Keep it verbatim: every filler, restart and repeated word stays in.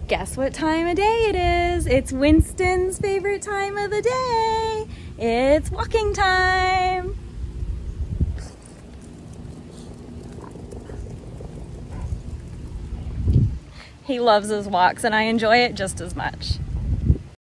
Guess what time of day it is? It's Winston's favorite time of the day. It's walking time. He loves his walks and I enjoy it just as much.